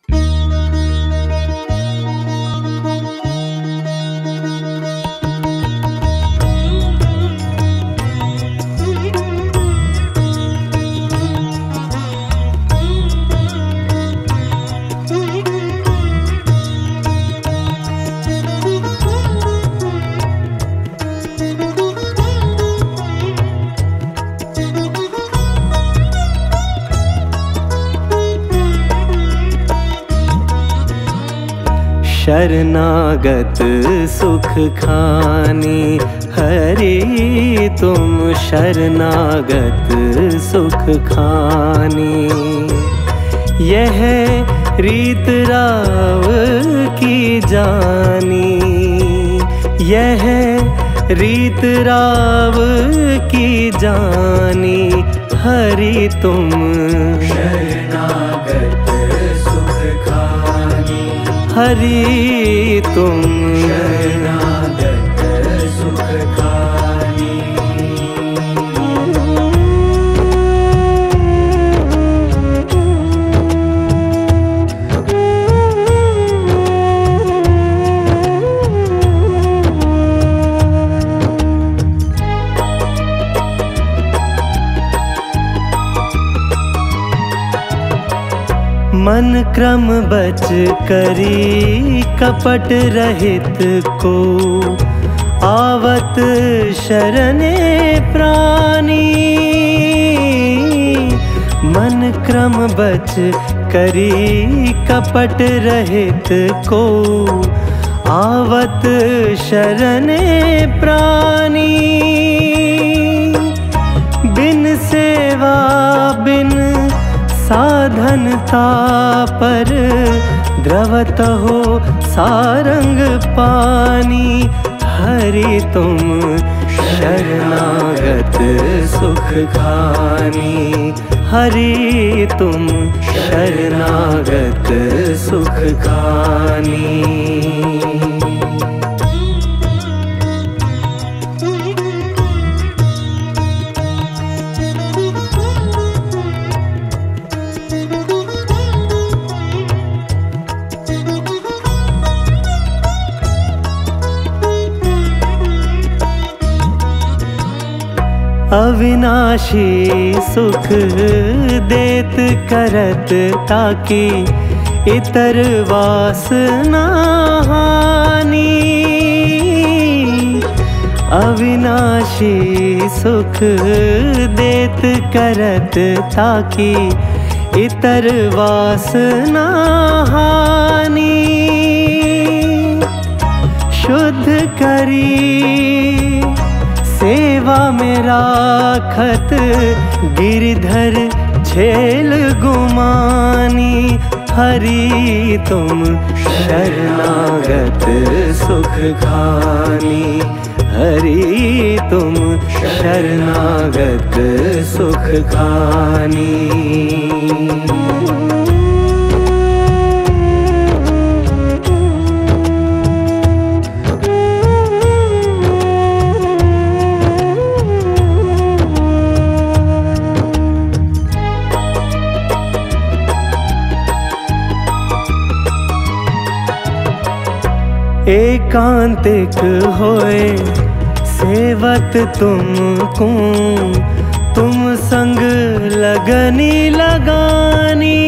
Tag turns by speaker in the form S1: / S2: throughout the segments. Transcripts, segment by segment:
S1: शरणागत सुख खानी हरि तुम शरणागत सुख खानी। यह रीत राव की जानी, यह रीत राव की जानी हरि तुम
S2: शरणागत सुख खानी।
S1: हरि तुम
S2: शरणागत सुख खानी। मन क्रम बच करी कपट रहित को आवत शरणे प्राणी। मन क्रम बच करी कपट रहित को आवत शरणे प्राणी। बिन सेवा बिन साधनता पर द्रवत हो सारंग पानी। हरि तुम शरणागत सुख खानी। हरि तुम शरणागत सुख खानी। अविनाशी सुख देत करत ताकि इतर वासना हानि। अविनाशी सुख देत करत ताकि इतर वासना हानि। शुद्ध करी सेवा में राखत गिरधर झेल गुमानी। हरि तुम शरणागत सुख खानी। हरि तुम शरणागत सुख खानी। एकांतिक होए सेवत तुमको तुम संग लगनी लगानी।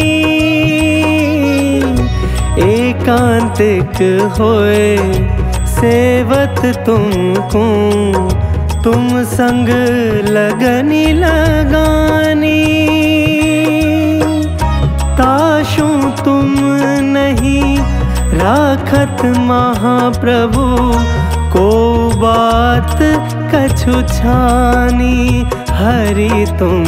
S2: एकांतिक होए सेवत तुमको तुम संग लगनी लगानी। ताशु तुम नहीं राखत महाप्रभु को बात कछु छानी। हरि तुम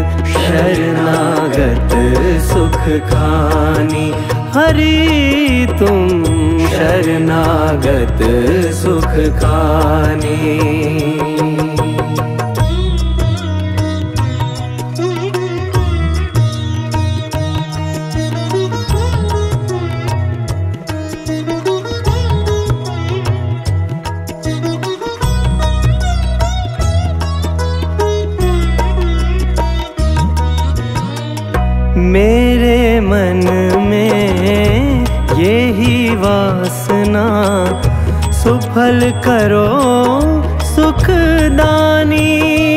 S2: शरणागत सुख खानी। हरि तुम शरणागत सुख खानी।
S1: मेरे मन में यही वासना, सुफल करो सुखदानी।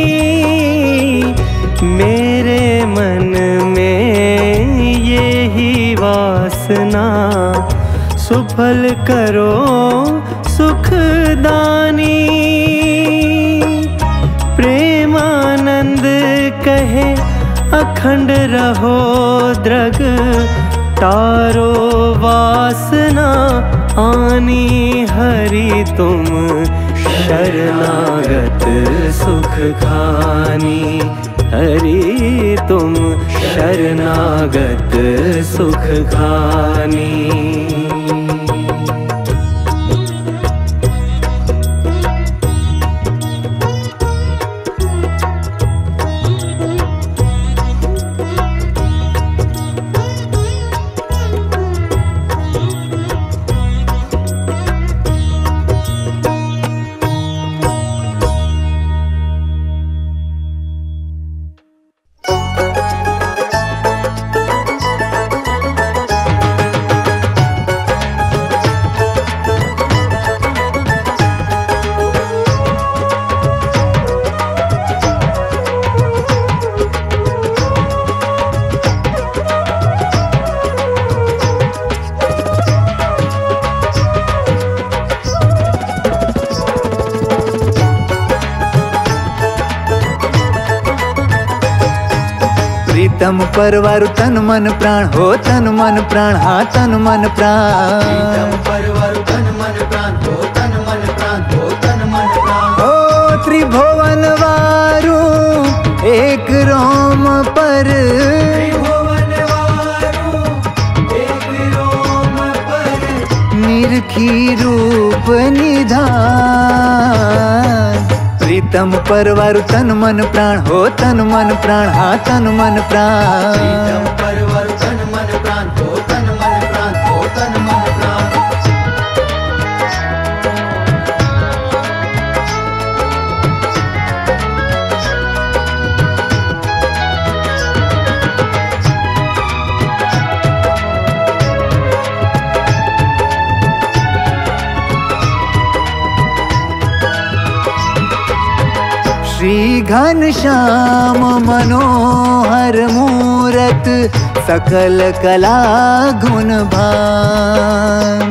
S1: मेरे मन में यही वासना, सुफल करो सुखदानी। प्रेमानंद कहे अखंड रहो द्रग, तारो वासना आनी। हरि तुम शरणागत सुख खानी, हरि तुम शरणागत सुख खानी।
S3: प्रीतम परवारु तन मन प्राण हो, तन मन प्राण हाँ तन मन प्राण।
S2: प्रीतम परवारु तन मन प्राण हो, तन मन प्राण हो, तन मन प्राण।
S3: हो त्रिभुवन वारु एक रोम पर,
S2: त्रिभुवन वारु एक रोम पर।
S3: निरखी रूप निधान। प्रीतम परवारु तन मन प्राण हो, तन मन प्राण हाँ तन मन प्राण।
S2: प्रीतम परवारु तन मन प्राण हो, तन मन प्राण हो, तन मन प्राण।
S3: श्री घनश्याम मनोहर मूरत, सकल कला गुण भान।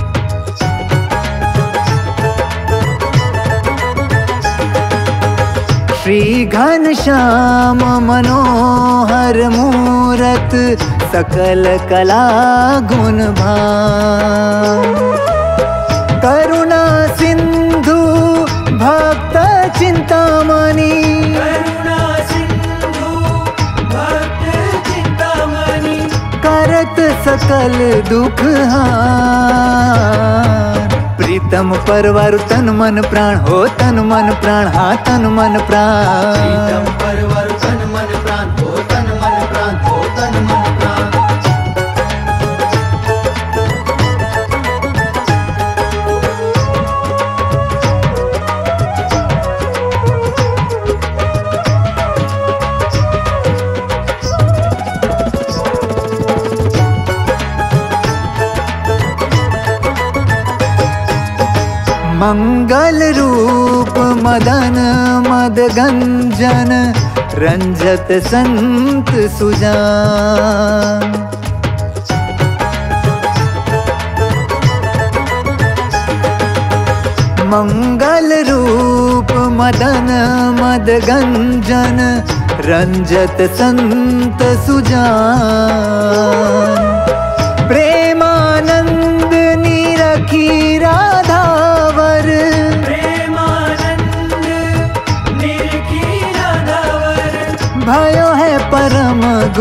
S3: श्री घनश्याम मनोहर मूरत, सकल कला गुण भान। करुणा सिंधु भक्त चिंतामणि,
S2: करुणा सिंधु भक्त चिंतामणि।
S3: करत सकल दुख हार। प्रीतम परवारु तन मन प्राण हो, तन मन प्राण हाँ तन मन प्राण।
S2: प्रीतम परवारु तन मन प्राण हो, तन मन प्राण हो, तन मन प्राण।
S3: मंगल रूप मदन मद गंजन, रंजत संत सुजान। मंगल रूप मदन मद गंजन, रंजत संत सुजान। प्रेमानंद निरखी राधावर,
S2: प्रेमानंद निरखी राधावर।
S3: भयो है परम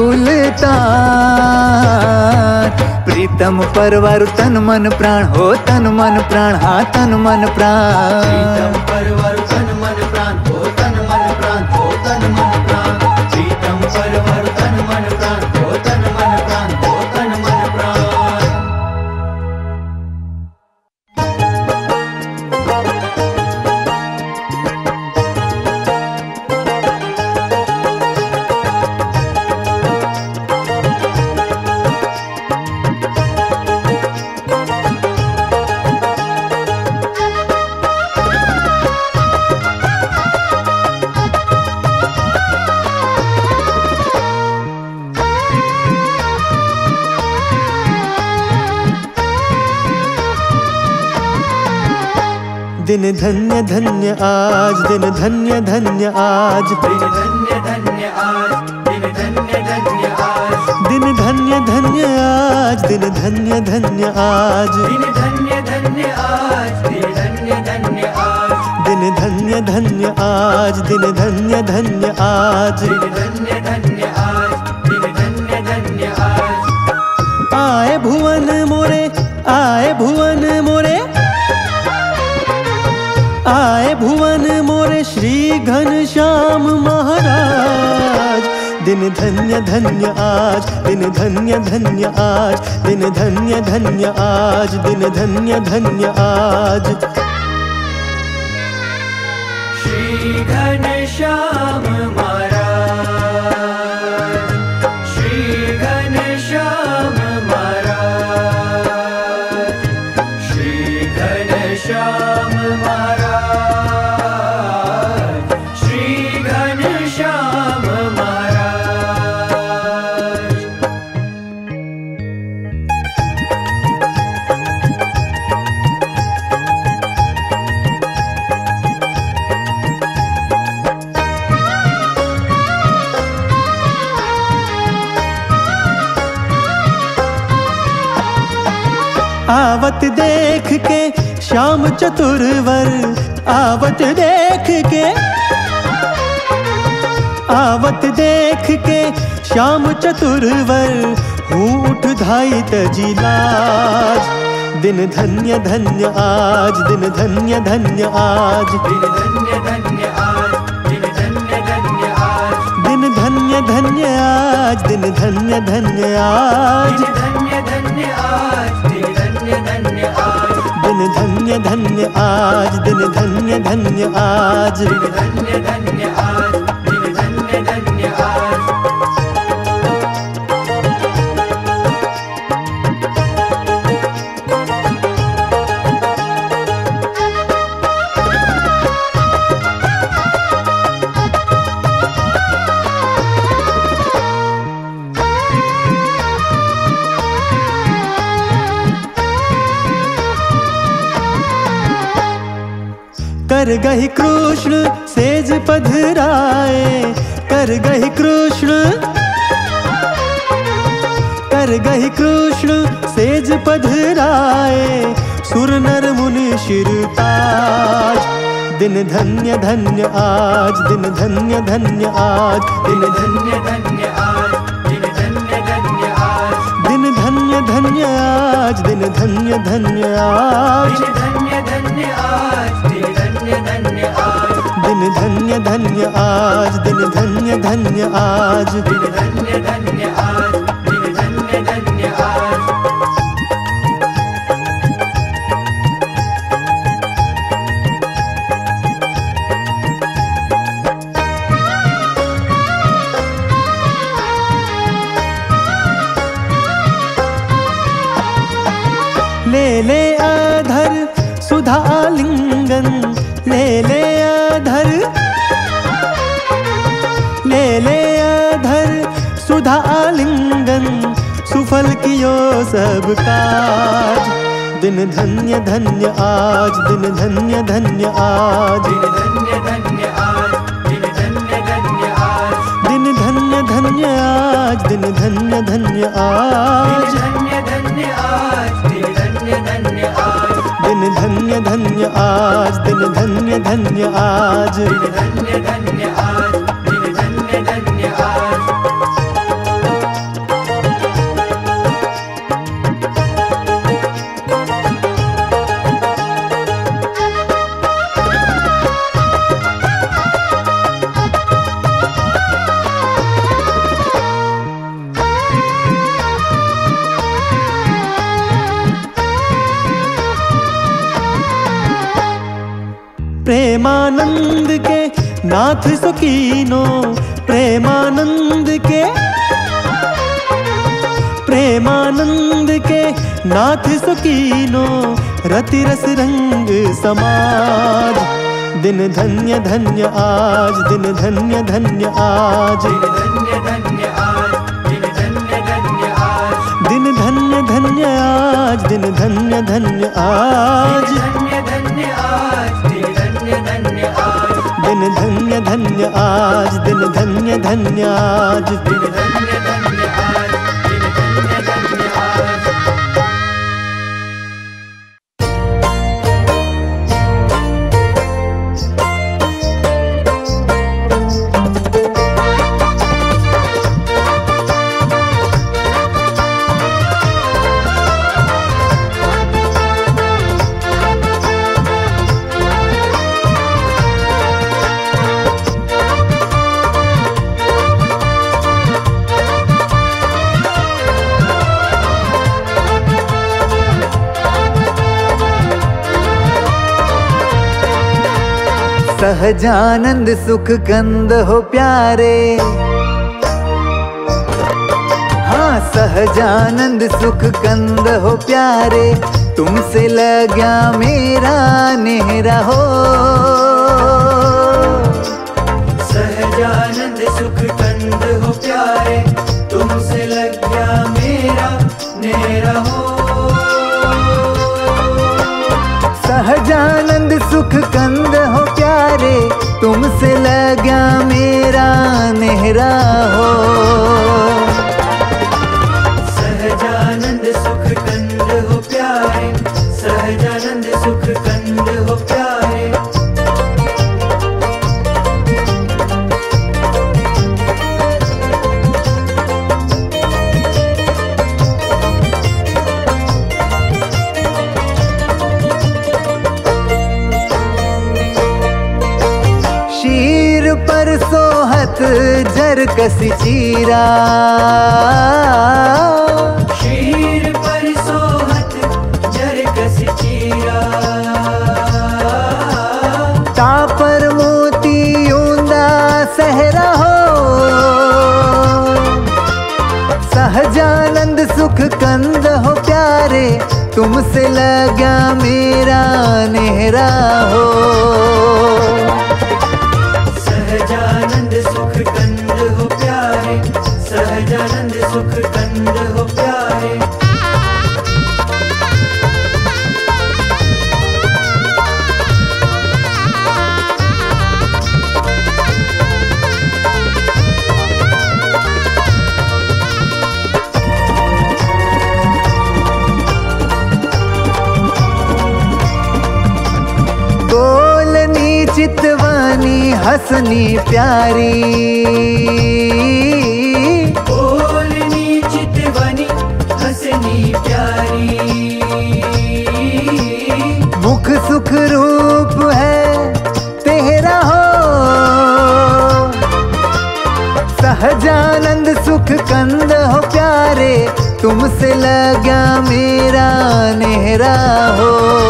S3: गुलतार। प्रीतम परवारु तन मन प्राण हो, तन मन प्राण हाँ तन मन प्राण।
S2: प्रीतम परवारु तन मन प्राण हो, तन मन प्राण हो, तन मन प्राण। प्रीतम परवारु तन मन प्राण हो, तन मन प्राण हो, तन मन प्राण।
S3: दिन धन्य धन्य आज, दिन धन्य धन्य आज,
S2: दिन धन्य धन्य आज, दिन धन्य धन्य आज,
S3: दिन धन्य धन्य आज, दिन धन्य धन्य आज,
S2: दिन धन्य धन्य आज, दिन धन्य धन्य आज,
S3: दिन धन्य धन्य आज, दिन धन्य धन्य आज,
S2: दिन धन्य धन्य आज, दिन धन्य धन्य आज।
S3: आए भुवन मोरे, आए भुवन मोरे, आए भुवन मोरे श्री घनश्याम महाराज। दिन धन्य धन्य आज, दिन धन्य धन्य आज, दिन धन्य धन्य आज, दिन धन्य धन्य आज।
S2: श्री घनश्याम महाराज, श्री घनश्याम महाराज, श्री घनश्याम महाराज, श्री घनश्याम महाराज।
S3: आवत देख के श्याम चतुरवर, आवत देख के, आवत देख के श्याम चतुरवर, हूँ उठ धाई तजी लाज। दिन धन्य धन्य आज, दिन धन्य धन्य आज,
S2: दिन धन्य धन्य आज, दिन धन्य धन्य आज,
S3: दिन धन्य धन्य आज, दिन धन्य धन्य आज,
S2: दिन धन्य धन्य आज, दिन धन्य धन्य आज,
S3: दिन धन्य धन्य आज, दिन धन्य धन्य आज।
S2: दिन धन्य धन्य आज, दिन धन्य धन्य आज।
S3: कर गहि कृष्ण सेज पधराए, कर गहि कृष्ण, कर गहि कृष्ण सेज पधराए, सुर नर मुनि शिर ताज। दिन धन्य धन्य आज, दिन धन्य धन्य आज, दिन
S2: धन्य धन्य आज, दिन धन्य धन्य आज,
S3: दिन धन्य धन्य आज, दिन धन्य धन्य आज,
S2: दिन धन्य धन्य आज, दिन धन्य धन्य आज,
S3: दिन धन्य धन्य आज, दिन धन्य धन्य आज।
S2: दिन धन्य धन्य आज, दिन धन्य धन्य आज।
S3: ले ले अधर सुधा आलिंगन, ले ले अधर, ले ले अधर सुधा आलिंगन, सुफल कियो सब काज। दिन धन्य धन्य आज, दिन धन्य धन्य आज,
S2: दिन धन्य धन्य आज, दिन धन्य धन्य आज,
S3: दिन धन्य धन्य आज, दिन धन्य धन्य आज,
S2: दिन धन्य धन्य आज, दिन धन्य धन्य आज,
S3: दिन धन्य धन्य आज, दिन धन्य धन्य आज।
S2: दिन धन्य धन्य आज, दिन धन्य धन्य आज।
S3: प्रेमानंद के नाथ सुकीनो, प्रेमानंद के, प्रेमानंद के नाथ सुकीनो, रति रस रंग समाज। दिन धन्य धन्य आज, दिन धन्य धन्य आज,
S2: दिन धन्य धन्य आज, दिन धन्य धन्य आज,
S3: दिन धन्य धन्य आज, दिन धन्य धन्य आज,
S2: धन्य धन्य आज,
S3: दिन धन्य धन्य आज,
S2: दिन धन्य धन्य आज, दिन धन्य धन्य आज।
S4: सहजानंद सुख कंद हो प्यारे, हाँ सहजानंद सुख कंद हो प्यारे, तुमसे लग्या मेरा नेहरा हो।
S2: सहजानंद सुख कंद हो प्यारे, तुमसे लग्या मेरा नेहरा हो।
S4: सहजानंद सुख कंद हो प्यारे, तुमसे लग्या मेरा नेहरा हो।
S2: सहजानंद सुख कंद हो प्यारे, सहजानंद सुख कंद हो प्यारे।
S4: पर सोहत जर कसी चीरा,
S2: शीर पर सोहत जर कसी चीरा,
S4: तापर मोती ऊंदा सहरा हो। सहजानंद सुख कंद हो प्यारे, तुमसे लग्या मेरा नेहरा हो।
S2: सहजानंद सुख कंद हो प्यारे, सहजानंद सुख कंद हो प्यारे।
S4: बोलनी चितवानी हसनी प्यारी,
S2: बोलनी चितवानी हसनी प्यारी,
S4: मुख सुख रूप है तेरा हो। सहजानंद सुख कंद हो प्यारे, तुमसे लग्या मेरा नेहरा हो।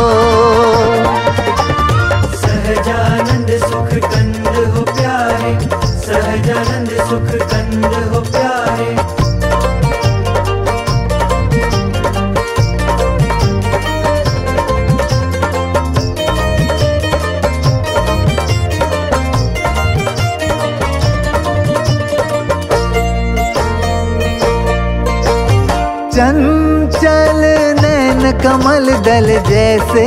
S2: सहजानंद सुख कंद हो प्यारे, सहजानंद सुख कंद हो प्यारे।
S4: चंचल नैन कमल दल जैसे,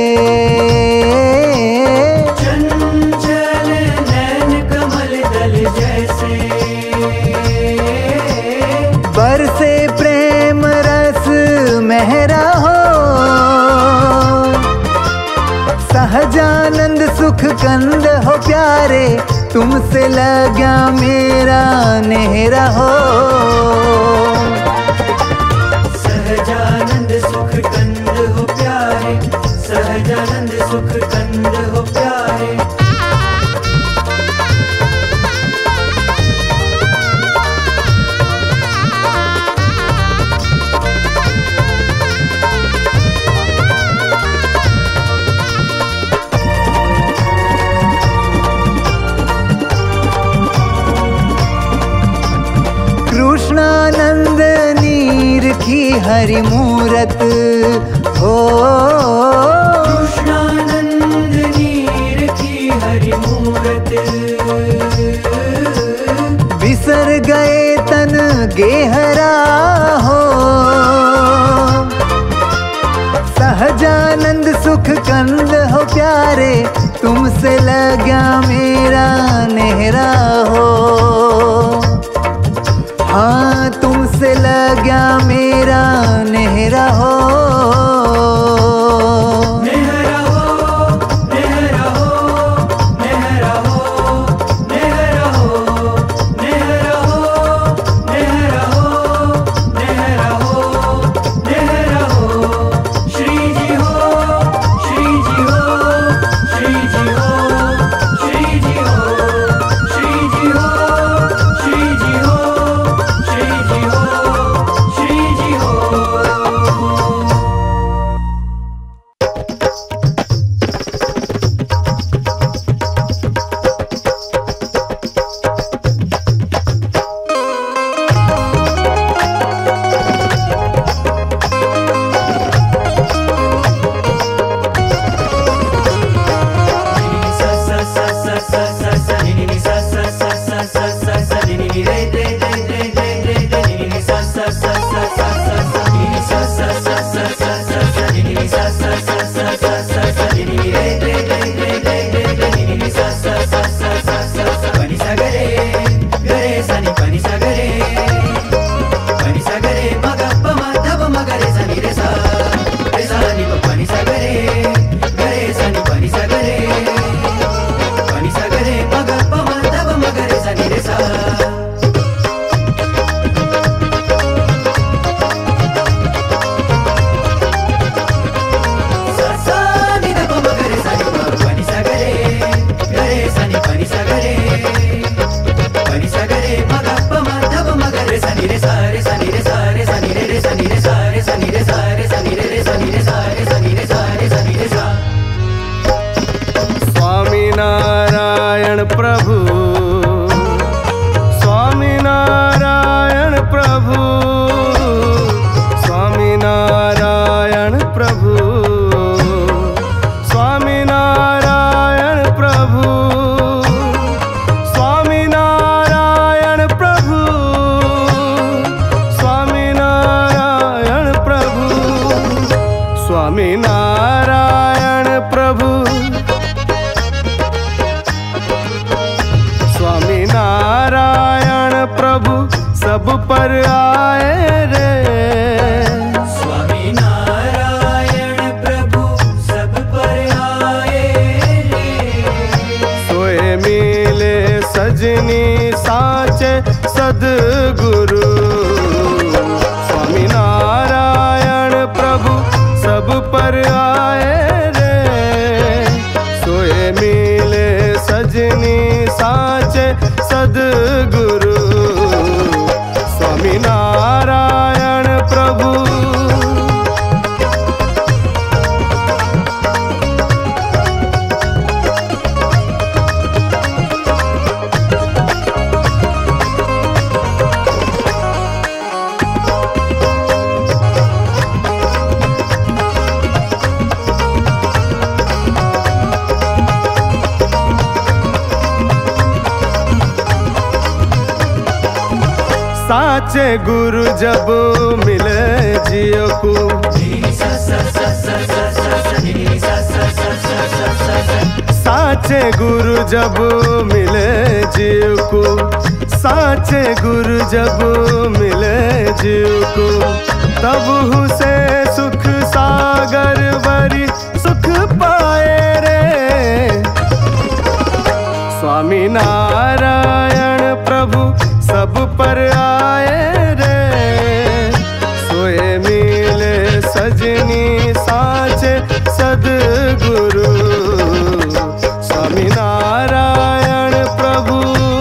S2: चंचल नैन कमल दल जैसे,
S4: बरसे प्रेम रस मेहरा हो। सहजानंद सुख कंद हो प्यारे, तुमसे लग्या मेरा नेहरा हो।
S2: सहजानंद सुख कंद हो प्यारे, सहजानंद सुख कंद हो प्यारे।
S4: कृष्णानंद नीर की हरि मूरत हो।
S2: कृष्णानंद नीर की हरि मूरत,
S4: बिसर गए तन गेहरा हो। सहजानंद सुख कंद हो प्यारे, तुमसे लगा मेरा नेहरा हो। हाँ तुमसे लगा मेरा नेहरा हो।
S3: साचे गुरु जब मिले जियो को, साचे गुरु जब मिले जीव को, साचे गुरु जब मिले जीव को, तब हुसे सुख सागर भरी सुख पाए रे। स्वामी नारायण प्रभु सब पर आए रे, सोए मिले सजनी साचे सदगुरु। स्वामी नारायण प्रभु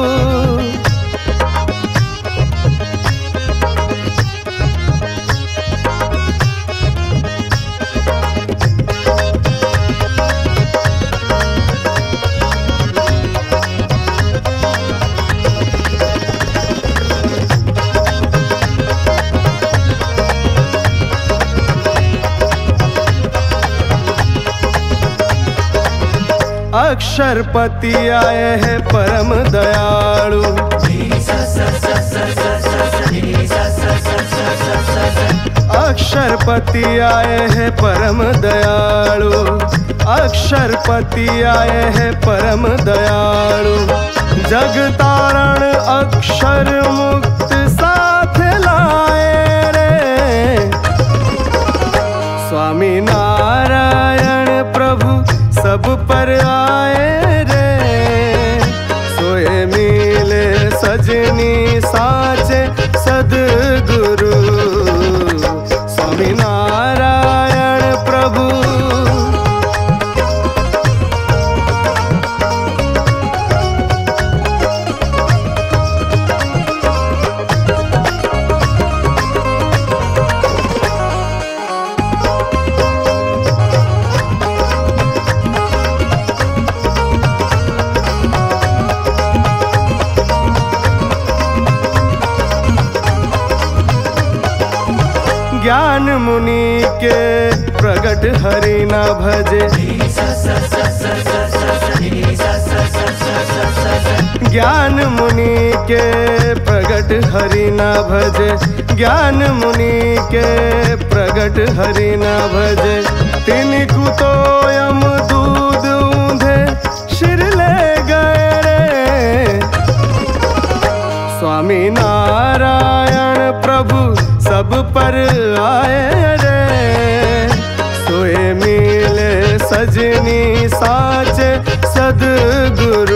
S3: अक्षरपति आए हैं परम दयालु, अक्षर
S5: अक्षरपति आए हैं परम दयालु, अक्षरपति आए हैं परम दयालु। जग तारण अक्षर मुक्त साथ लाए रे, स्वामी नारायण प्रभु सब पर आए रे। सोए मिले सजनी साचे सदगुरु, स्वामी नारायण प्रभु। ज्ञान मुनि के प्रगट हरि न भजे, ज्ञान मुनि के प्रगट हरि न भजे, ज्ञान मुनि के प्रगट हरि न भजे। तिनको तो यम दूध ऊंधे शिर ले गए रे, स्वामी नारायण प्रभु सब पर आए रे। सोए मिले सजनी साचे सदगुरु,